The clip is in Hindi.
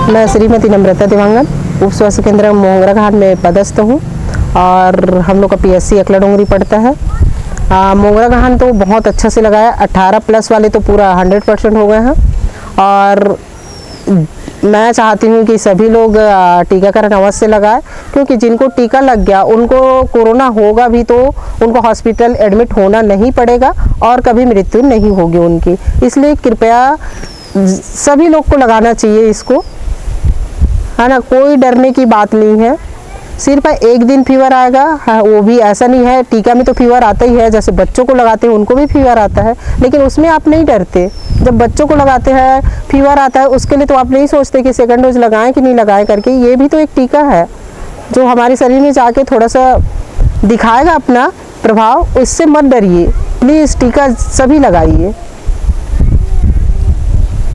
मैं श्रीमती नम्रता दिवांगन उप स्वास्थ्य केंद्र मोंगरा घाट में पदस्थ हूँ और हम लोग का PSC अकला डोंगरी पड़ता है। मोंगरा घाट तो बहुत अच्छा से लगाया, 18+ वाले तो पूरा 100% हो गए हैं और मैं चाहती हूँ कि सभी लोग टीकाकरण अवश्य लगाएं, क्योंकि जिनको टीका लग गया उनको कोरोना होगा भी तो उनको हॉस्पिटल एडमिट होना नहीं पड़ेगा और कभी मृत्यु नहीं होगी उनकी। इसलिए कृपया सभी लोग को लगाना चाहिए इसको, है ना। कोई डरने की बात नहीं है, सिर्फ एक दिन फीवर आएगा, वो भी ऐसा नहीं है, टीका में तो फीवर आता ही है, जैसे बच्चों को लगाते हैं उनको भी फीवर आता है, लेकिन उसमें आप नहीं डरते। जब बच्चों को लगाते हैं फीवर आता है उसके लिए तो आप नहीं सोचते कि सेकंड डोज लगाएं कि नहीं लगाएं करके। ये भी तो एक टीका है जो हमारे शरीर में जाके थोड़ा सा दिखाएगा अपना प्रभाव, उससे मत डरिए, प्लीज़ टीका सभी लगाइए।